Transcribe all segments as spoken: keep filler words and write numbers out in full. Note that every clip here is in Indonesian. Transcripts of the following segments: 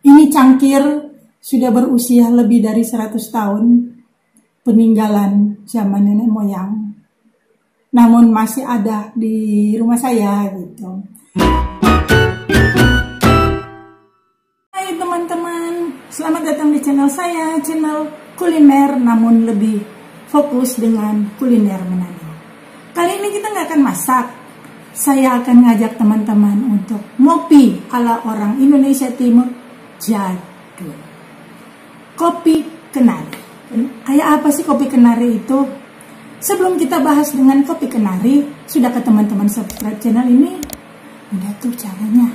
Ini cangkir sudah berusia lebih dari seratus tahun, peninggalan zaman nenek moyang. Namun masih ada di rumah saya gitu. Hai teman-teman, selamat datang di channel saya, channel kuliner namun lebih fokus dengan kuliner Manado. Kali ini kita nggak akan masak. Saya akan ngajak teman-teman untuk ngopi ala orang Indonesia Timur jadul. Kopi kenari. Kayak apa sih kopi kenari itu? Sebelum kita bahas dengan kopi kenari, sudah ke teman-teman subscribe channel ini? Udah tuh caranya.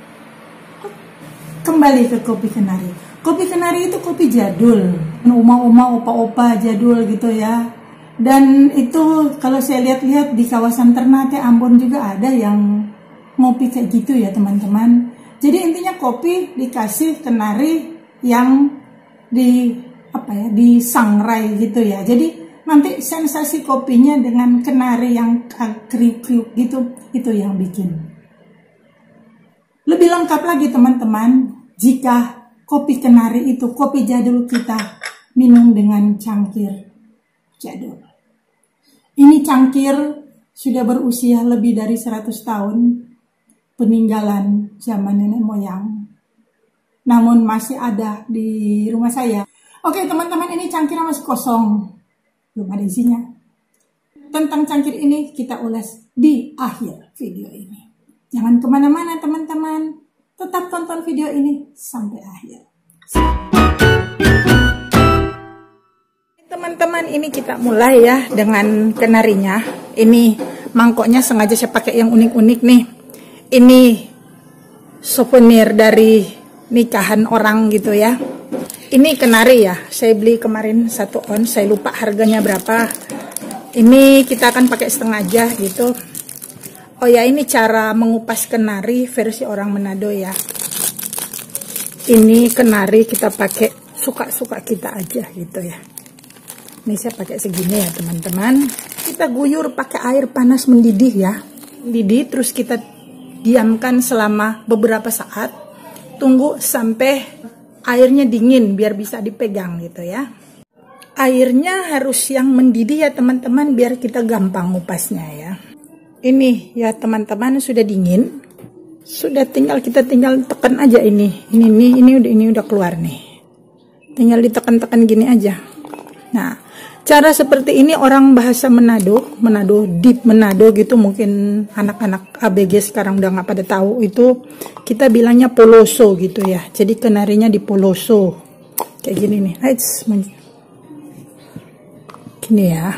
Kembali ke kopi kenari. Kopi kenari itu kopi jadul. Uma-uma, opa-opa jadul gitu ya. Dan itu kalau saya lihat-lihat di kawasan Ternate, Ambon juga ada yang ngopi kayak gitu ya teman-teman. Jadi intinya kopi dikasih kenari yang di apa ya, disangrai gitu ya. Jadi nanti sensasi kopinya dengan kenari yang kriuk-kriuk gitu, itu yang bikin. Lebih lengkap lagi teman-teman, jika kopi kenari itu kopi jadul kita minum dengan cangkir jadul. Ini cangkir sudah berusia lebih dari seratus tahun, peninggalan zaman nenek moyang. Namun masih ada di rumah saya. Oke teman-teman, ini cangkir masih kosong, belum ada isinya. Tentang cangkir ini kita ulas di akhir video ini. Jangan kemana-mana teman-teman, tetap tonton video ini sampai akhir. Teman-teman, ini kita mulai ya dengan kenarinya. Ini mangkoknya sengaja saya pakai yang unik-unik nih. Ini souvenir dari nikahan orang gitu ya. Ini kenari ya, saya beli kemarin satu ons, saya lupa harganya berapa. Ini kita akan pakai setengah aja gitu. Oh ya, ini cara mengupas kenari versi orang Manado ya. Ini kenari kita pakai suka-suka kita aja gitu ya. Ini saya pakai segini ya teman-teman. Kita guyur pakai air panas mendidih ya. Mendidih terus kita diamkan selama beberapa saat. Tunggu sampai airnya dingin biar bisa dipegang gitu ya. Airnya harus yang mendidih ya teman-teman biar kita gampang ngupasnya ya. Ini ya teman-teman sudah dingin. Sudah tinggal kita tinggal tekan aja ini. Ini nih ini udah ini udah keluar nih. Tinggal ditekan-tekan gini aja. Nah, cara seperti ini orang bahasa Manado, Manado deep Manado gitu, mungkin anak-anak A B G sekarang udah nggak pada tahu itu, kita bilangnya poloso gitu ya. Jadi kenarinya di poloso kayak gini nih. Eits, gini ya.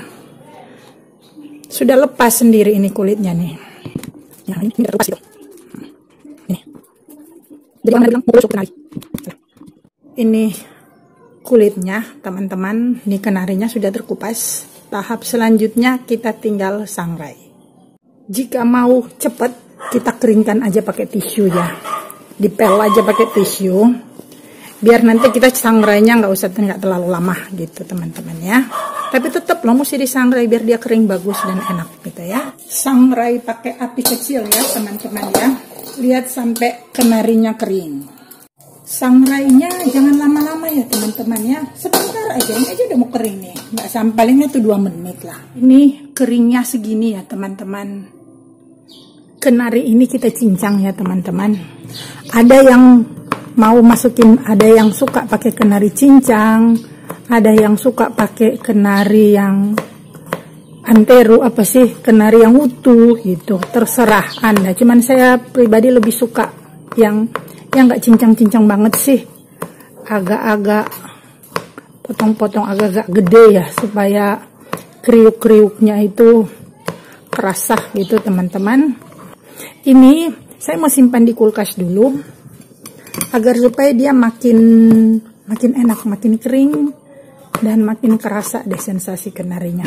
Sudah lepas sendiri ini kulitnya nih. Ya, ini udah lepas itu. Ini. Jadi orang bilang poloso kenari. Ini kulitnya teman-teman, ini kenarinya sudah terkupas. Tahap selanjutnya kita tinggal sangrai. Jika mau cepet kita keringkan aja pakai tisu ya, dipel aja pakai tisu biar nanti kita sangrainya nggak usah nggak terlalu lama gitu teman-teman ya. Tapi tetap lo mesti disangrai biar dia kering bagus dan enak gitu ya. Sangrai pakai api kecil ya teman-teman ya, lihat sampai kenarinya kering. Sangrainya jangan lama-lama ya teman-teman ya, sebentar aja, ini aja udah mau kering nih, nggak sampai palingnya tuh dua menit lah. Ini keringnya segini ya teman-teman. Kenari ini kita cincang ya teman-teman. Ada yang mau masukin, ada yang suka pakai kenari cincang, ada yang suka pakai kenari yang antero apa sih, kenari yang utuh gitu, terserah Anda. Cuman saya pribadi lebih suka yang yang nggak cincang-cincang banget sih, agak-agak potong-potong agak-agak gede ya, supaya kriuk-kriuknya itu kerasa gitu teman-teman. Ini saya mau simpan di kulkas dulu agar supaya dia makin makin enak, makin kering dan makin kerasa deh sensasi kenarinya.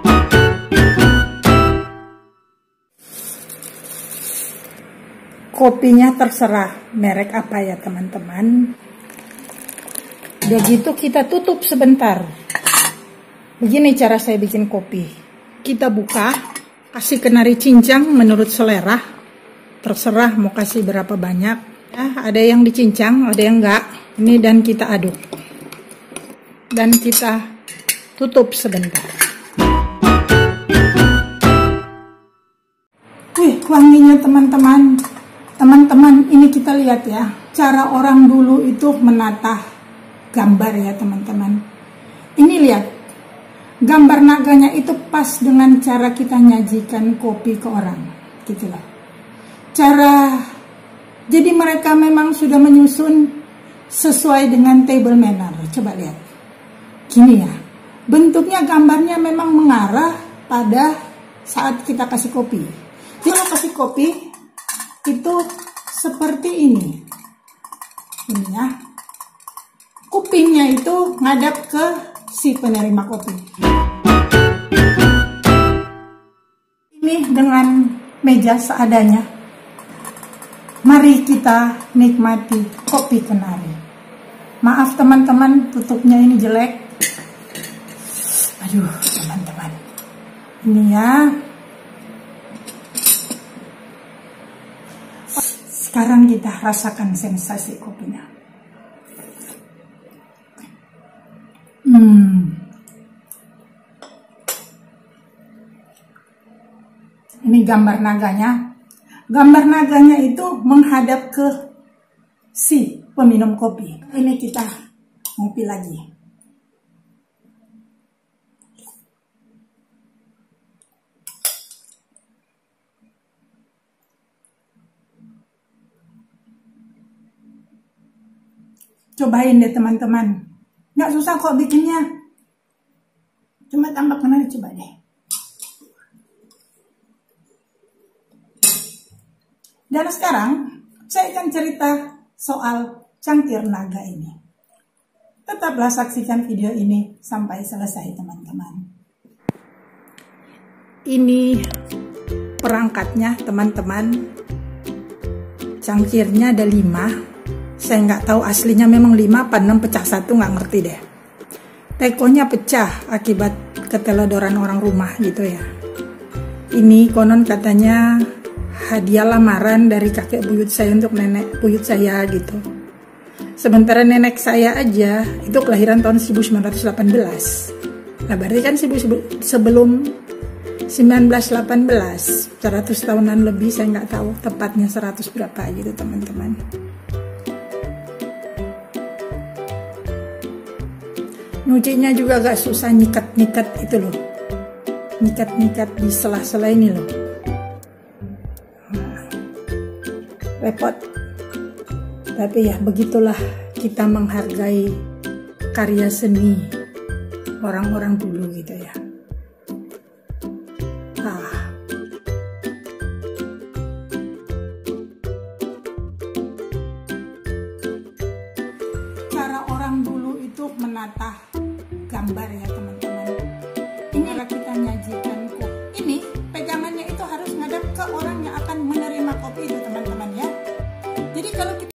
Kopinya terserah merek apa ya teman-teman. Udah gitu kita tutup sebentar. Begini cara saya bikin kopi. Kita buka, kasih kenari cincang menurut selera. Terserah mau kasih berapa banyak. Ya, ada yang dicincang, ada yang enggak. Ini dan kita aduk. Dan kita tutup sebentar. Wih, wanginya teman-teman. Teman-teman, ini kita lihat ya. Cara orang dulu itu menata gambar ya teman-teman. Ini lihat. Gambar naganya itu pas dengan cara kita nyajikan kopi ke orang. Gitu loh. Cara, jadi mereka memang sudah menyusun sesuai dengan table manner. Coba lihat. Gini ya. Bentuknya gambarnya memang mengarah pada saat kita kasih kopi. Jadi kalau kasih kopi itu seperti ini. Ini ya. Kupingnya itu ngadap ke si penerima kopi. Ini dengan meja seadanya. Mari kita nikmati kopi kenari. Maaf teman-teman, tutupnya ini jelek. Aduh teman-teman. Ini ya. Sekarang kita rasakan sensasi kopinya. Hmm. Ini gambar naganya. Gambar naganya itu menghadap ke si peminum kopi. Ini kita ngopi lagi. Cobain deh teman-teman. Nggak susah kok bikinnya. Cuma tambah kenari, coba deh. Dan sekarang saya akan cerita soal cangkir naga ini. Tetaplah saksikan video ini sampai selesai teman-teman. Ini perangkatnya teman-teman. Cangkirnya ada lima. Saya nggak tahu aslinya memang lima apa enam, pecah satu nggak ngerti deh. Tekonya pecah akibat keteledoran orang rumah gitu ya. Ini konon katanya hadiah lamaran dari kakek buyut saya untuk nenek buyut saya gitu. Sementara nenek saya aja itu kelahiran tahun seribu sembilan ratus delapan belas. Nah berarti kan sebelum seribu sembilan ratus delapan belas, seratus tahunan lebih, saya nggak tahu tepatnya seratus berapa gitu teman-teman. Nyucinya juga gak susah, nyikat-nyikat itu loh. Nyikat-nyikat di sela-sela ini loh. Nah, repot. Tapi ya begitulah kita menghargai karya seni orang-orang dulu gitu ya. Ah. Cara orang dulu itu menata gambar ya teman-teman. Inilah kita nyajikan